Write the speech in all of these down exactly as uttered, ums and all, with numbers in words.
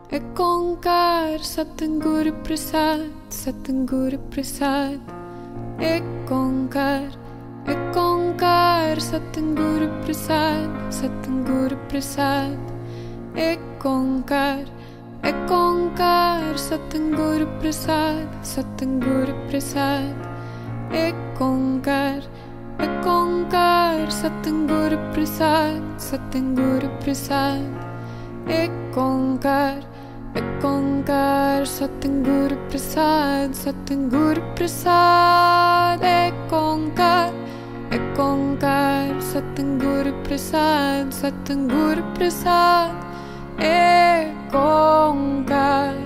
एक ओंकार सतगुरु प्रसाद, सतगुरु प्रसाद। एक ओंकार, एक ओंकार सतगुरु प्रसाद, सतगुरु प्रसाद। एक ओंकार, एक ओंकार सतगुरु प्रसाद, सतगुरु प्रसाद। एक ओंकार, एक ओंकार सतगुरु प्रसाद, सतगुरु प्रसाद। एक ओंकार, एक ओंकार सतगुरु प्रसाद, सतगुरु प्रसाद। एक ओंकार, एक ओंकार सतगुरु प्रसाद, सतगुरु प्रसाद। एक ओंकार।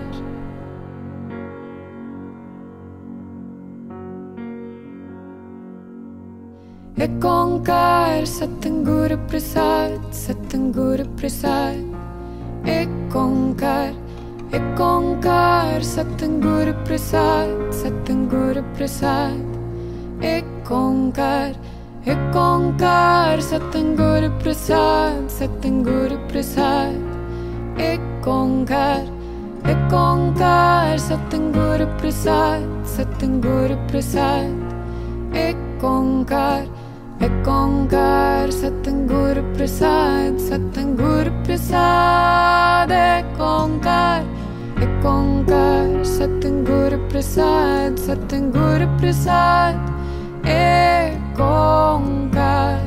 एक ओंकार सतगुरु प्रसाद, सतगुरु प्रसाद। एक ओंकार, एक ओंकार सतगुरु प्रसाद, सतगुरु प्रसाद। एक ओंकार, एक ओंकार सतगुरु प्रसाद, सतगुरु प्रसाद। एक ओंकार, एक ओंकार सतगुरु प्रसाद, सतगुरु प्रसाद। एक ओंकार, एक ओंकार सतगुरु प्रसाद, सतगुरु प्रसाद। एक ओंकार, एक ओंकार सतगुरु प्रसाद, सतगुरु प्रसाद। एक ओंकार।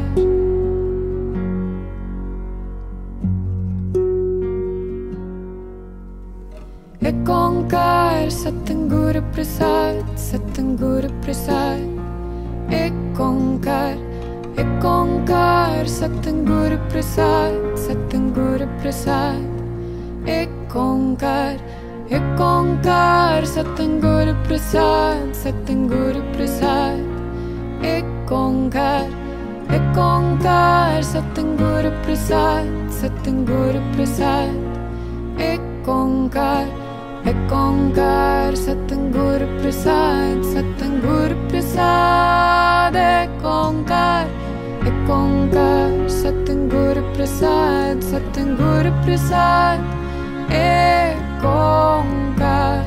एक ओंकार सतगुरु प्रसाद, सतगुरु प्रसाद। एक ओंकार, एक ओंकार सतगुरु प्रसाद, सतगुरु प्रसाद। एक ओंकार, एक ओंकार सतगुरु प्रसाद, सतगुरु प्रसाद। एक ओंकार, एक ओंकार सतगुरु प्रसाद, सतगुरु प्रसाद। एक ओंकार, एक ओंकार सतगुरु प्रसाद, सतगुरु प्रसाद। एक ओंकार, एक ओंकार सतगुरु प्रसाद, सतगुरु प्रसाद। एक ओंकार।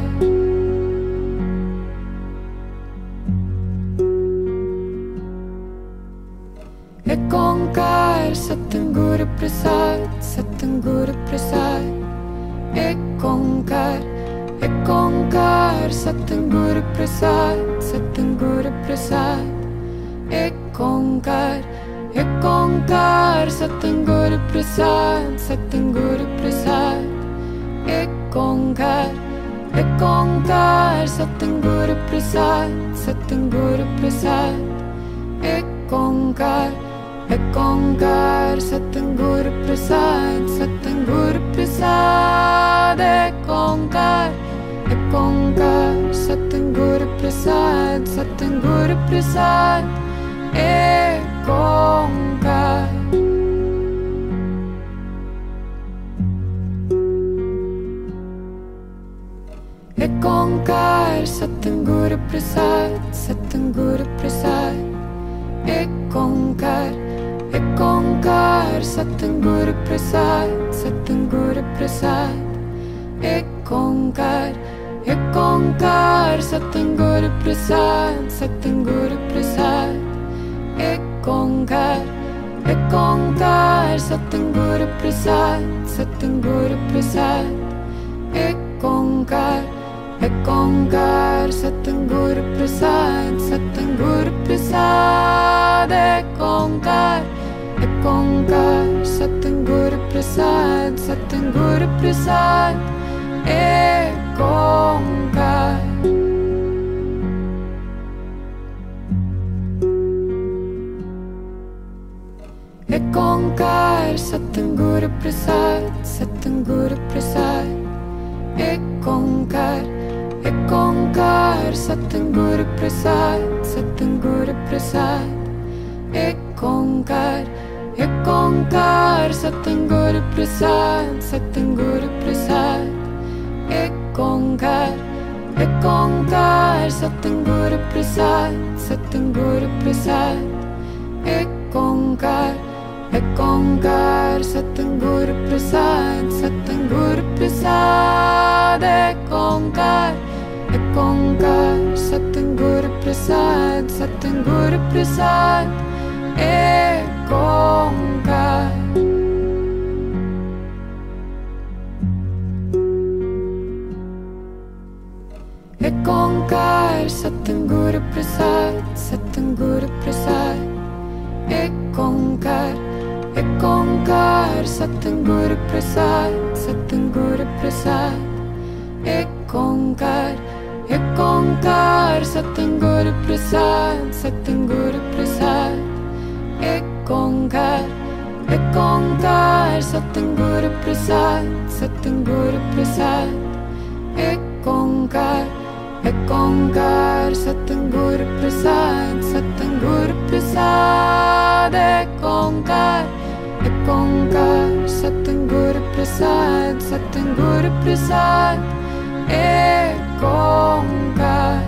एक ओंकार सतगुरु प्रसाद, सतगुरु प्रसाद। एक ओंकार, एक ओंकार सतगुरु प्रसाद, सतगुरु प्रसाद। एक ओंकार, एक ओंकार सतगुरु प्रसाद, सतगुरु प्रसाद। एक ओंकार, एक ओंकार सतगुरु प्रसाद, सतगुरु प्रसाद। एक ओंकार, एक ओंकार सतगुरु प्रसाद, सतगुरु प्रसाद। एक ओंकार, एक ओंकार सतगुरु प्रसाद, सतगुरु प्रसाद। एक ओंकार। एक ओंकार सतगुरु प्रसाद, सतगुरु प्रसाद। एक ओंकार, एक ओंकार सतगुरु प्रसाद, सतगुरु प्रसाद। एक ओंकार, एक ओंकार सतगुरु प्रसाद, सतगुरु प्रसाद। एक ओंकार, एक ओंकार सतगुरु प्रसाद, सतगुरु प्रसाद। एक ओंकार, एक ओंकार सतगुरु प्रसाद, सतगुरु प्रसाद। एक ओंकार, एक ओंकार सतगुरु प्रसाद, सतगुरु प्रसाद। एक ओंकार। एक ओंकार सतगुरु प्रसाद, सतगुरु प्रसाद। एक ओंकार, एक ओंकार सतगुरु प्रसाद, सतगुरु प्रसाद। एक ओंकार, एक ओंकार सतगुरु प्रसाद, सतगुरु प्रसाद। एक ओंकार, एक ओंकार सतगुरु प्रसाद, सतगुरु प्रसाद। एक ओंकार, एक ओंकार सतगुरु प्रसाद, सतगुरु प्रसाद। Prasad Ek Onkar, Ek Onkar Satguru Prasad, Satguru Prasad Ek Onkar. Ek Onkar Satguru Prasad, Satguru Prasad Ek Onkar, Ek Onkar Satguru Prasad, Satguru Prasad Ek Onkar, Ek Onkar Satguru Prasad, Satguru Prasad Ek Onkar, Ek Onkar Satguru Prasad, Satguru Prasad Ek Onkar, Ek Onkar Satguru Prasad, Satguru Prasad Ek Onkar, Ek Onkar Satguru Prasad, Satguru Prasad Ek Onkar.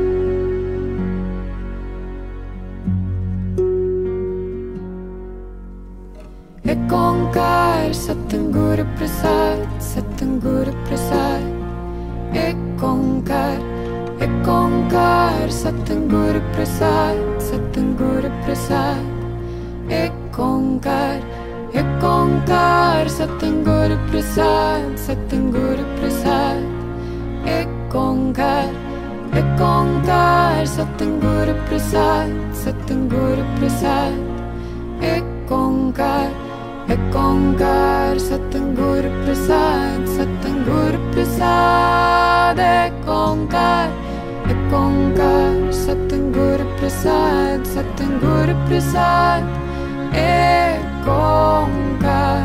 Ek Onkar Satguru Prasad, Satguru Prasad Ek Onkar, Ek Onkar Satguru Prasad, Satguru Prasad Ek Onkar, Ek Onkar Satguru Prasad, Satguru Prasad Ek Onkar, Ek Onkar Satguru Prasad, Satguru Prasad Ek Onkar, Ek Onkar Satguru Prasad, Satguru Prasad Ek Onkar, Ek Onkar Satguru Prasad, Satguru Prasad Ek Onkar.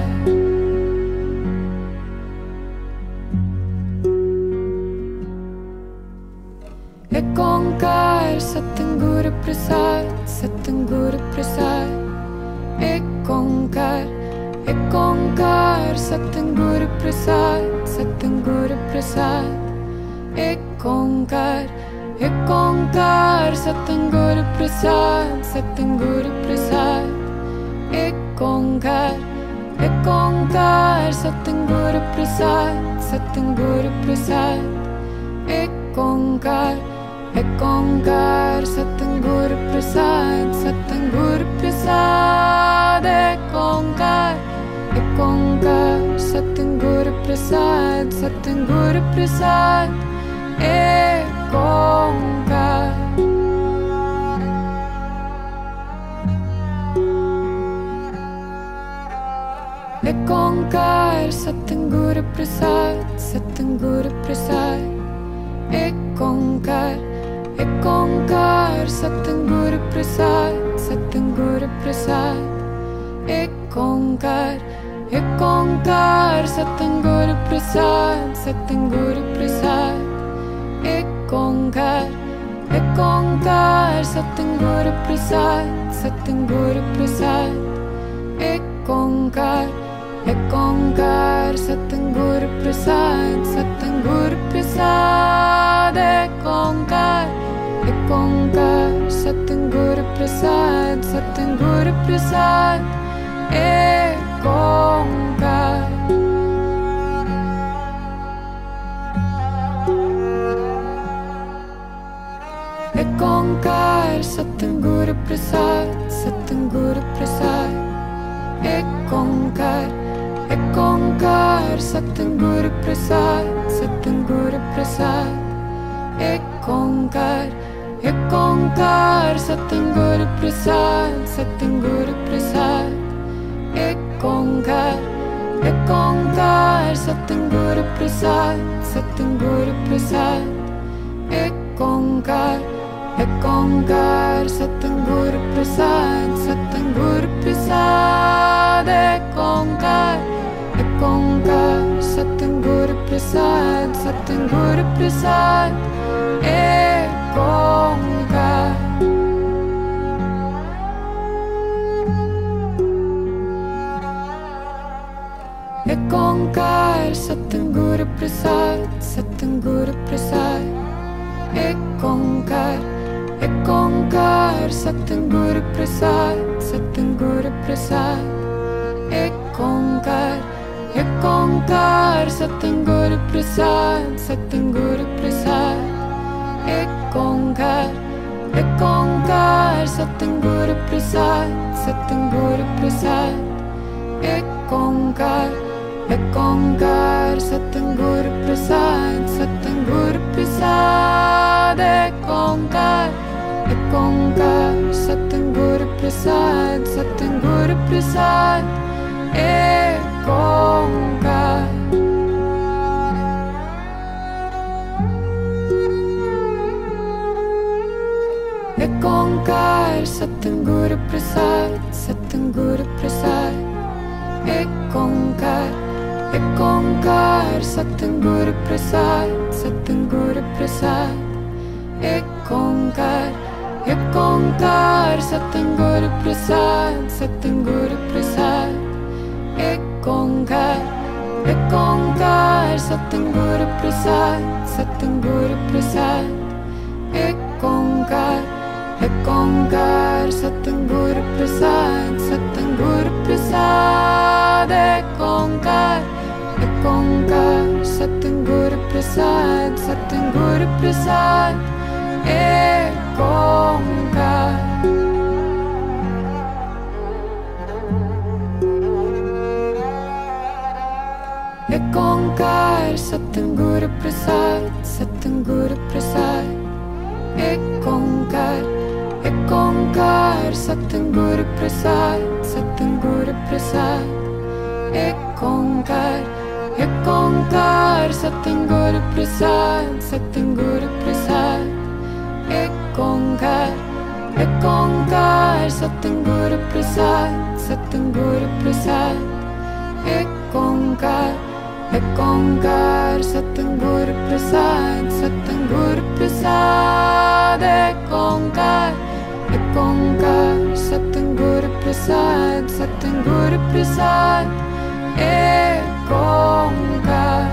Ek Onkar Satguru Prasad, Satguru Prasad Ek Onkar, Ek Onkar Satguru Prasad, Satguru Prasad Ek Onkar, Ek Onkar Satguru Prasad, Satguru Prasad Ek Onkar, Ek Onkar Satguru Prasad, Satguru Prasad Ek Onkar, Ek Onkar Satguru Prasad, Satguru Prasad Ek Onkar, Ek Onkar Satguru Prasad, Satguru Prasad Ek Onkar. Ek Onkar Satguru Prasad, Satguru Prasad Ek Onkar, Ek Onkar Satguru Prasad, Satguru Prasad Ek Onkar, Ek Onkar Satguru Prasad, Satguru Prasad Ek Onkar, Ek Onkar Satguru Prasad, Satguru Prasad Ek Onkar, Ek Onkar Satguru Prasad, Satguru Prasad Ek Onkar, Ek Onkar Satguru Prasad, Satguru Prasad Ek Onkar. Ek Onkar Satguru Prasad, Satguru Prasad Ek Onkar, Ek Onkar Satguru Prasad, Satguru Prasad Ek Onkar, Ek Onkar Satguru Prasad, Satguru Prasad Ek Onkar, Ek Onkar Satguru Prasad, Satguru Prasad Ek Onkar, Ek Onkar Satguru Prasad, Satguru Prasad Ek Onkar, Ek Onkar Satguru Prasad, Satguru Prasad Ek Onkar. Ek Onkar Satguru Prasad, Satguru Prasad Ek Onkar, Ek Onkar Satguru Prasad, Satguru Prasad Ek Onkar, Ek Onkar Satguru Prasad, Satguru Prasad. Ek Onkar, Ek Onkar, Satguru Prasad, Satguru Prasad. Ek Onkar, Ek Onkar, Satguru Prasad, Satguru Prasad. Ek Onkar, Ek Onkar, Satguru Prasad, Satguru Prasad. Ek Onkar. Ek Onkar, Satguru Prasad, Satguru Prasad. Ek Onkar, Ek Onkar, Satguru Prasad, Satguru Prasad. Ek Onkar, Ek Onkar, Satguru Prasad, Satguru Prasad. Ek Onkar, Ek Onkar, Satguru Prasad, Satguru Prasad. Ek Onkar, Ek Onkar, Satguru Prasad, Satguru Prasad. Ek Onkar, Ek Onkar, Satguru Prasad, Satguru Prasad. Ek Onkar. Ek Onkar, Satguru Prasad, Satguru Prasad. Ek Onkar, Ek Onkar, Satguru Prasad, Satguru Prasad. Ek Onkar, Ek Onkar, Satguru Prasad, Satguru Prasad. Ek Onkar, Ek Onkar, Satguru Prasad, Satguru Prasad. Ek Onkar, Ek Onkar, Satguru Prasad, Satguru Prasad. Ek Onkar, Ek Onkar, Satguru Prasad, Satguru Prasad. Ek Onkar.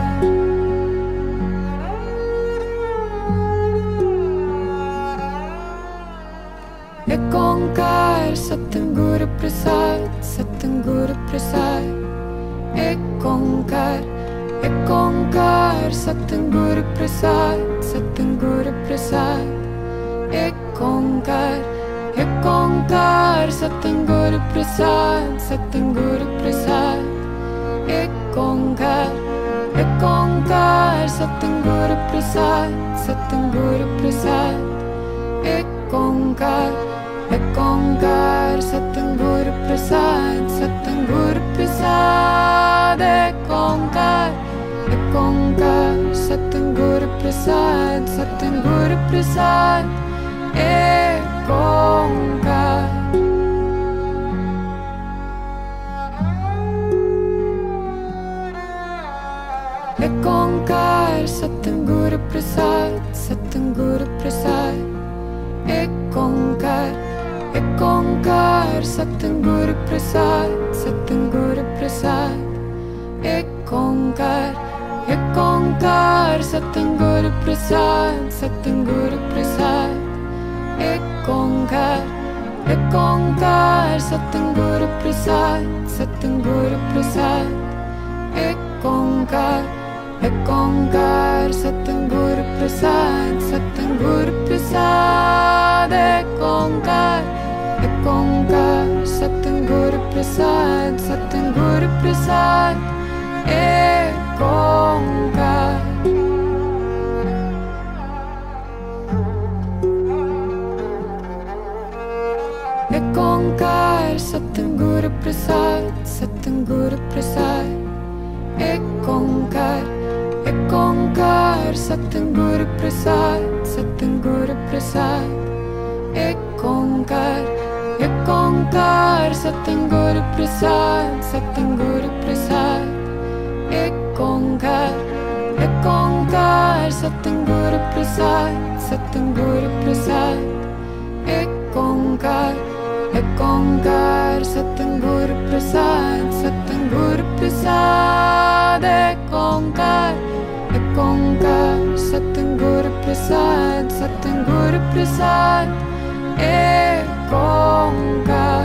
Ek Onkar, Satguru Prasad, Satguru Prasad. Ek Onkar, Ek Onkar, Satguru Prasad, Satguru Prasad. Ek Onkar, Ek Onkar, Satguru Prasad, Satguru Prasad. Ek Onkar, Ek Onkar, Satguru Prasad, Satguru Prasad. Ek Onkar, Ek Onkar, Satguru Prasad, Satguru Prasad. Ek Onkar, Ek Onkar, Satguru Prasad, Satguru Prasad. Ek Onkar. Ek Onkar, Satguru Prasad, Satguru Prasad. Ek Onkar, Ek Onkar, Satguru Prasad, Satguru Prasad. Ek Onkar, Ek Onkar, Satguru Prasad, Satguru Prasad. Ek Onkar, Ek Onkar, Satguru Prasad, Satguru Prasad. Ek Onkar, Ek Onkar, Satguru Prasad, Satguru Prasad. Ek Onkar, Ek Onkar, Satguru Prasad, Satguru Prasad. Ek Onkar. Ek Onkar, Satguru Prasad, Satguru Prasad. Ek Onkar, Ek Onkar, Satguru Prasad, Satguru Prasad. Ek Onkar, Ek Onkar, Satguru Prasad, Satguru Prasad. Ek Onkar, Ek Onkar, Satguru Prasad, Satguru Prasad. Ek Onkar, Ek Onkar, Satguru Prasad, Satguru Prasad. Ek Onkar, Ek Onkar, Satguru Prasad, Satguru Prasad. Ek Onkar.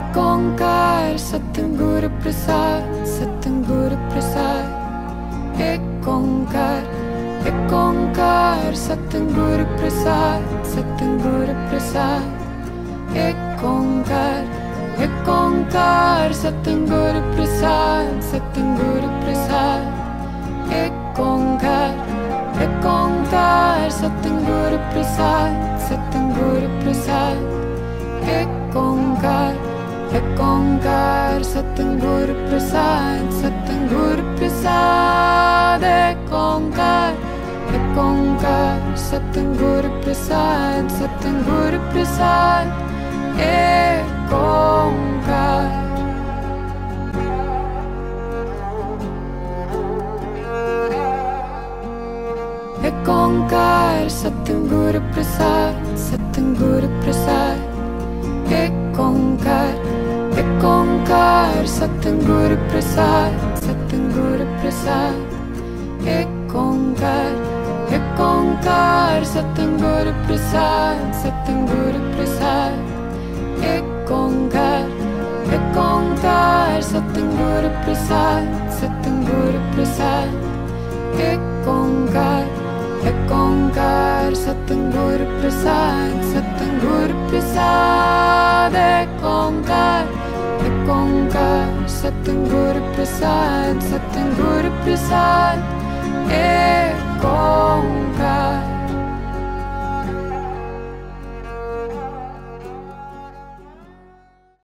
एक ओंकार सतगुरु प्रसाद, सतगुरु प्रसाद। एक ओंकार, एक ओंकार सतगुरु प्रसाद, सतगुरु प्रसाद। एक ओंकार, एक ओंकार सतगुरु प्रसाद, सतगुरु प्रसाद। एक ओंकार, एक ओंकार सतगुरु प्रसाद, सतगुरु प्रसाद। एक ओंकार, एक ओंकार सतगुरु प्रसाद, सतगुरु प्रसाद। एक ओंकार, एक ओंकार सतगुरु प्रसाद, सतगुरु प्रसाद। एक ओंकार। एक ओंकार सतगुरु प्रसाद, सतगुरु प्रसाद। एक ओंकार, एक ओंकार सतगुरु प्रसाद, सतगुरु प्रसाद। एक ओंकार, एक ओंकार सतगुरु प्रसाद, सतगुरु प्रसाद। एक ओंकार, एक ओंकार सतगुरु प्रसाद, सतगुरु प्रसाद। एक ओंकार, एक ओंकार सतगुरु प्रसाद, सतगुरु प्रसाद। एक ओंकार, एक ओंकार सतगुरु प्रसाद, सतगुरु प्रसाद।